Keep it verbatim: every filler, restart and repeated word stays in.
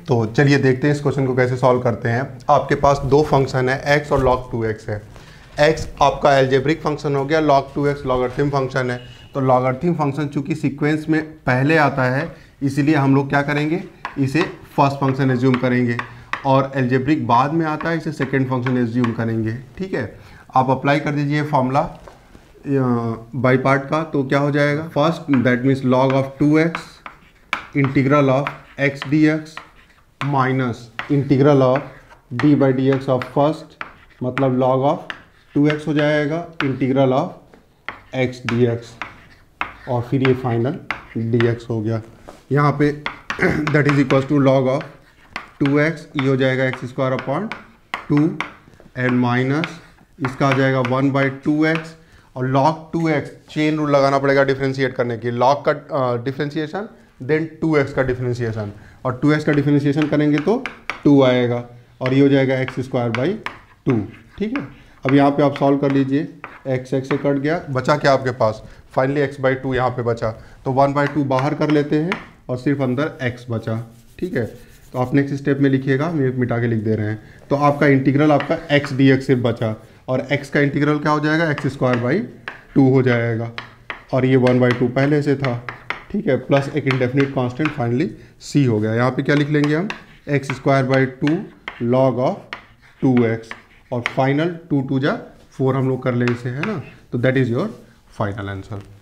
तो चलिए देखते हैं इस क्वेश्चन को कैसे सॉल्व करते हैं। आपके पास दो फंक्शन है x और log टू एक्स है। x आपका एल्जेब्रिक फंक्शन हो गया, log two x logarithm function है। तो लॉगरिथम फंक्शन चूंकि सीक्वेंस में पहले आता है इसीलिए हम लोग क्या करेंगे, इसे फर्स्ट फंक्शन एज्यूम करेंगे, और एल्जेब्रिक बाद में आता है इसे सेकेंड फंक्शन एज्यूम करेंगे। ठीक है, आप अप्लाई कर दीजिए फॉर्मूला बाई पार्ट का, तो क्या हो जाएगा, first that means log of two x integral of x dx minus integral of d by d x of first, मतलब log ऑफ टू एक्स हो जाएगा इंटीग्रल ऑफ x dx, और फिर ये फाइनल dx हो गया। यहाँ पे that is equal to log of two x, ये हो जाएगा x square upon two and minus इसका आ जाएगा वन बाई टू एक्स, और log two x chain rule लगाना पड़ेगा डिफरेंशिएट करने की, log का डिफरेंशिएशन देन टू एक्स का डिफरेंशिएशन, और टू एक्स का डिफरेंशिएशन करेंगे तो टू आएगा, और ये हो जाएगा एक्स स्क्वायर बाई टू। ठीक है, अब यहाँ पे आप सॉल्व कर लीजिए, एक्स एक्स से कट गया, बचा क्या आपके पास, फाइनली एक्स बाई टू यहाँ पे बचा, तो वन बाई टू बाहर कर लेते हैं और सिर्फ अंदर एक्स बचा। ठीक है, तो आप नेक्स्ट स्टेप में लिखिएगा, मैं मिटा के लिख दे रहे हैं। तो आपका इंटीग्रल आपका एक्स डी एक्स सिर्फ बचा, और x का इंटीग्रल क्या हो जाएगा, एक्स स्क्वायर बाई टू हो जाएगा, और ये वन बाई टू पहले से था। ठीक है, प्लस एक इंडेफिनिट कांस्टेंट फाइनली c हो गया। यहाँ पे क्या लिख लेंगे हम, x square by two log of two x, और फाइनल टू टू जा फोर हम लोग कर ले इसे, है ना, तो that is your final answer.